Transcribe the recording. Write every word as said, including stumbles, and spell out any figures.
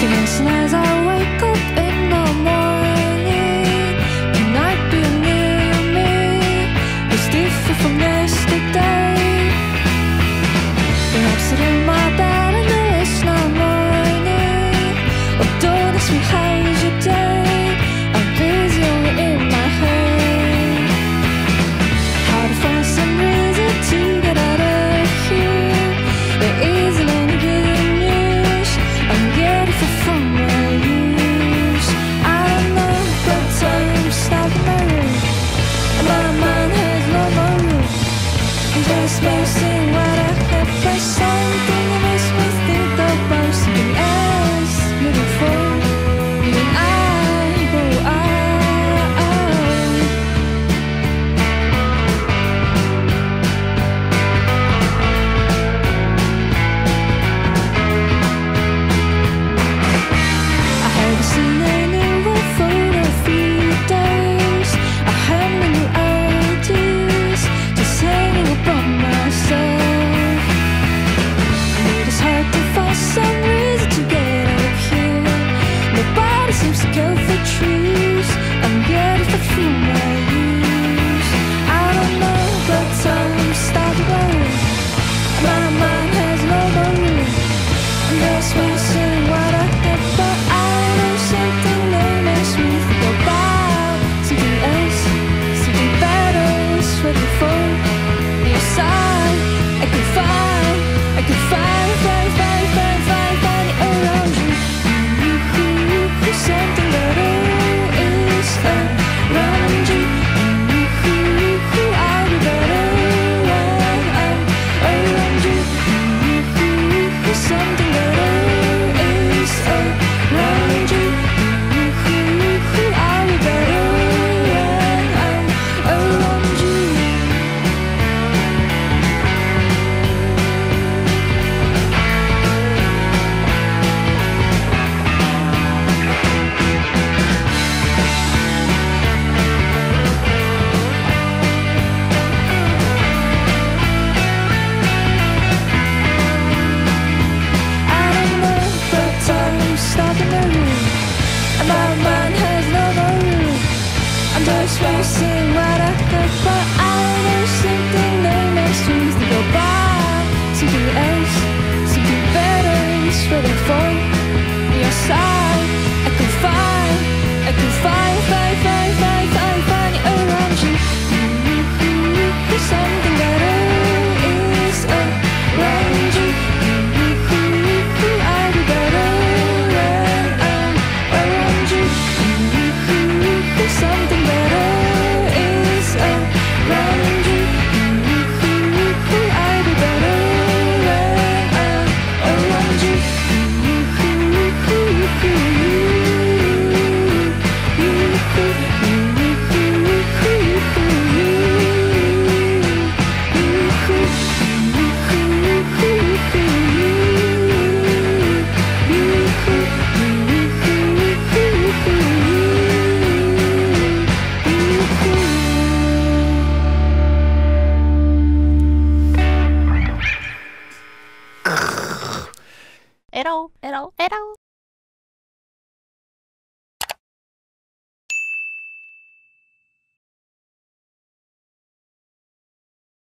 Dancing as I wake up in the morning. Can I be near me? It's different from yesterday. Perhaps it in my bed and there's no morning. Oh, don't ask me how's your day. I'm busy only in my head. How to find some reason to get out of here. There isn't any good news. I'm getting for from my use. I don't know, but time stopped my room. And my mind has no more room. I'm just missing what I have by something that makes me think about something else. Moving forward, you and I go out. I haven't seen anyone for a few days. I have no new ideas, just hanging upon myself. And it's hard to find some reason to get out of here. Nobody seems to go for truth. I'm getting for through my use. I don't know, but time started running. My mind has no more room. I'm just missing what I had, but I know something that makes me think about something else, something better is waiting for your side. I can find, I can find, find, find, find, find, find it around you. Something better is around you. I'll be better when I'm around you. Something better is around you. I'll be better when I'm around you. I don't know, but time stopped in the room. And my mind has no more room. I'm just wasting what I have, but I know something that makes me think about something else, something better is waiting for your side. I can find, I can find, find, find, find, find, find it around you. Something better is around you. I'll be better when I'm around you. Something better is around you. I'll be better when I'm around you. 에러 에러 에러